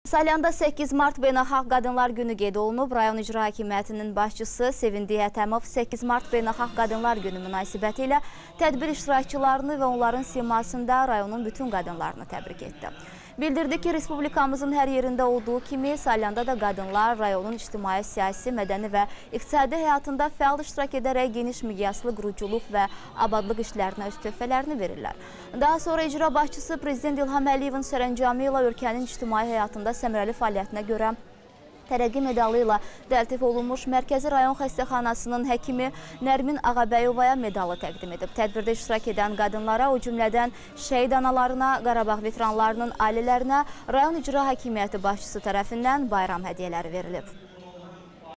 Salyanda 8 mart Beynəlxalq Qadınlar Günü qeyd olunub. Rayon İcra Hakimiyyətinin başçısı Sevindiy Ətəmov 8 mart Beynəlxalq Qadınlar Günü münasibəti ilə tədbir iştirakçılarını və onların simasında rayonun bütün qadınlarını təbrik etdi. Bildirdi ki, Respublikamızın hər yerində olduğu kimi Salyanda da qadınlar rayonun ictimai, siyasi, mədəni və iqtisadi həyatında fəal iştirak edərək geniş miqyaslı quruculuq və abadlıq işlərinə öz töhfələrini verirlər. Daha sonra icra başçısı Prezident İlham Əliyevin sərəncamı ilə ölkənin ictimai həyatında səmərəli fəaliyyətinə görə tərəqqi medalı ilə təltif olunmuş Mərkəzi Rayon Xəstəxanasının həkimi Nərmin Ağabəyovaya medalı təqdim edib. Tədbirdə iştirak edən qadınlara, o cümlədən şəhid analarına, Qarabağ veteranlarının ailələrinə Rayon İcra Hakimiyyəti başçısı tərəfindən bayram hədiyyələri verilib.